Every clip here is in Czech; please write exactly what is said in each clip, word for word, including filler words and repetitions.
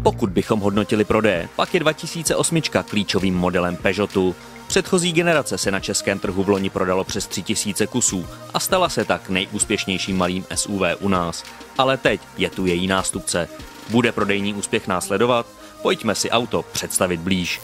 Pokud bychom hodnotili prodeje, pak je dva tisíce osm klíčovým modelem Peugeotu. Předchozí generace se na českém trhu v loni prodalo přes tři tisíce kusů a stala se tak nejúspěšnějším malým S U V u nás. Ale teď je tu její nástupce. Bude prodejní úspěch následovat? Pojďme si auto představit blíž.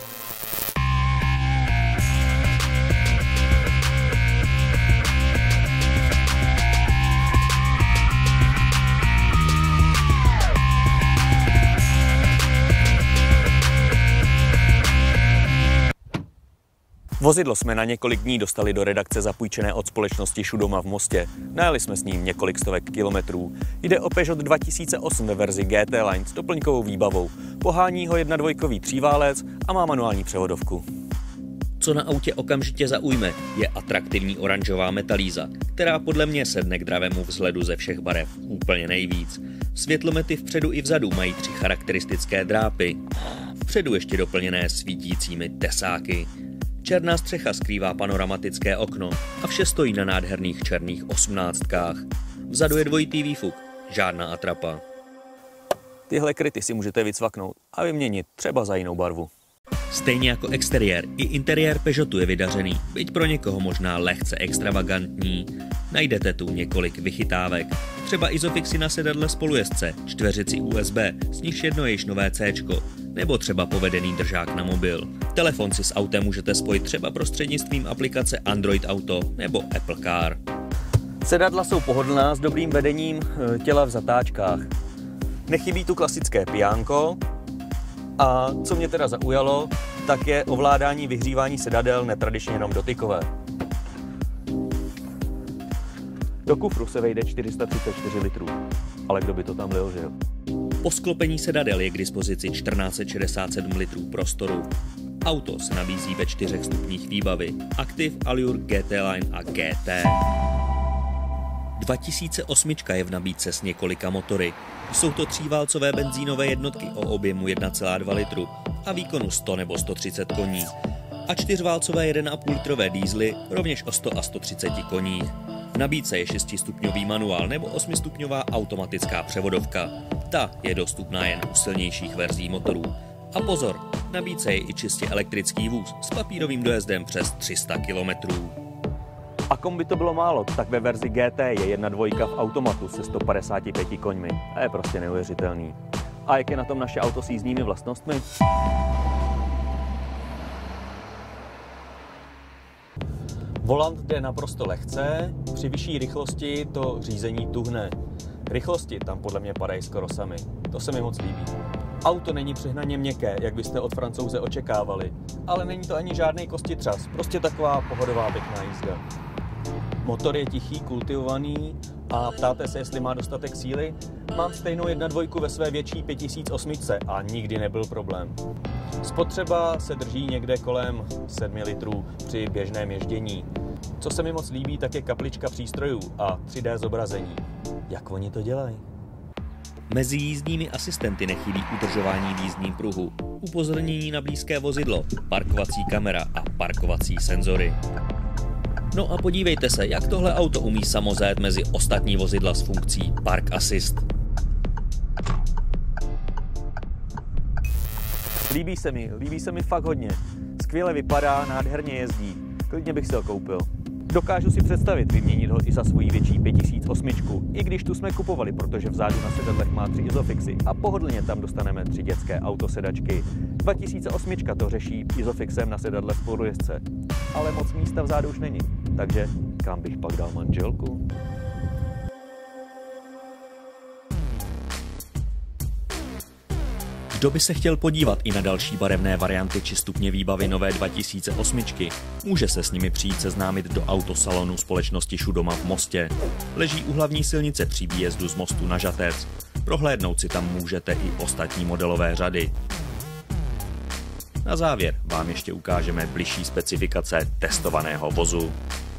Vozidlo jsme na několik dní dostali do redakce zapůjčené od společnosti Šudoma v Mostě. Najeli jsme s ním několik stovek kilometrů. Jde o Peugeot dva tisíce osm ve verzi G T Line s doplňkovou výbavou. Pohání ho dvojkový příválec a má manuální převodovku. Co na autě okamžitě zaujme, je atraktivní oranžová metalíza, která podle mě sedne k dravému vzhledu ze všech barev úplně nejvíc. Světlomety vpředu i vzadu mají tři charakteristické drápy. Vpředu ještě doplněné svítícími tesáky. Černá střecha skrývá panoramatické okno a vše stojí na nádherných černých osmnáctkách. Vzadu je dvojitý výfuk, žádná atrapa. Tyhle kryty si můžete vycvaknout a vyměnit třeba za jinou barvu. Stejně jako exteriér, i interiér Peugeotu je vydařený, byť pro někoho možná lehce extravagantní. Najdete tu několik vychytávek, třeba Isofixy na sedadle spolujezdce, čtveřici U S B, z nichž jedno je již nové Cčko, nebo třeba povedený držák na mobil. Telefon si s autem můžete spojit třeba prostřednictvím aplikace Android Auto nebo Apple Car. Sedadla jsou pohodlná s dobrým vedením těla v zatáčkách. Nechybí tu klasické pijánko a co mě teda zaujalo, tak je ovládání vyhřívání sedadel netradičně jenom dotykové. Do kufru se vejde čtyři sta třicet čtyři litrů, ale kdo by to tam lil, že jo? Po sklopení sedadel je k dispozici čtyři tisíce čtyři sta šedesát sedm litrů prostoru. Auto se nabízí ve čtyřech stupních výbavy Active, Allure, G T Line a G T. dva tisíce osm je v nabídce s několika motory. Jsou to tříválcové benzínové jednotky o objemu jedna celá dva litru a výkonu sto nebo sto třicet koní a čtyřválcové jedna celá pět litrové diesely rovněž o sto a sto třicet koní. V nabídce je šestistupňový manuál nebo osmistupňová automatická převodovka. Ta je dostupná jen u silnějších verzí motorů. A pozor, v nabídce je i čistě elektrický vůz s papírovým dojezdem přes tři sta kilometrů. A komu by to bylo málo, tak ve verzi G T je jedna dvojka v automatu se sto padesáti pěti koňmi. A je prostě neuvěřitelný. A jak je na tom naše auto s jízdními vlastnostmi? Volant jde naprosto lehce, při vyšší rychlosti to řízení tuhne. Rychlosti tam podle mě padají skoro sami. To se mi moc líbí. Auto není přehnaně měkké, jak byste od Francouze očekávali, ale není to ani žádný kostitřas, prostě taková pohodová pěkná jízda. Motor je tichý, kultivovaný a ptáte se, jestli má dostatek síly? Mám stejnou jedna dvojku ve své větší pět tisíc osm a nikdy nebyl problém. Spotřeba se drží někde kolem sedmi litrů při běžném ježdění. Co se mi moc líbí, tak je kaplička přístrojů a tři dé zobrazení. Jak oni to dělají? Mezi jízdními asistenty nechybí udržování v jízdním pruhu, upozornění na blízké vozidlo, parkovací kamera a parkovací senzory. No a podívejte se, jak tohle auto umí samozajet mezi ostatní vozidla s funkcí Park Assist. Líbí se mi, líbí se mi fakt hodně. Skvěle vypadá, nádherně jezdí. Klidně bych si ho koupil. Dokážu si představit vyměnit ho i za svoji větší pět tisíc osm, i když tu jsme kupovali, protože vzadu na sedadlech má tři Isofixy a pohodlně tam dostaneme tři dětské autosedačky. dva tisíce osm to řeší Isofixem na sedadle spolujezdce, ale moc místa vzadu už není, takže kam bych pak dal manželku? Kdo by se chtěl podívat i na další barevné varianty či stupně výbavy nové dva tisíce osm, může se s nimi přijít seznámit do autosalonu společnosti Šudoma v Mostě. Leží u hlavní silnice při výjezdu z mostu na Žatec. Prohlédnout si tam můžete i ostatní modelové řady. Na závěr vám ještě ukážeme bližší specifikace testovaného vozu.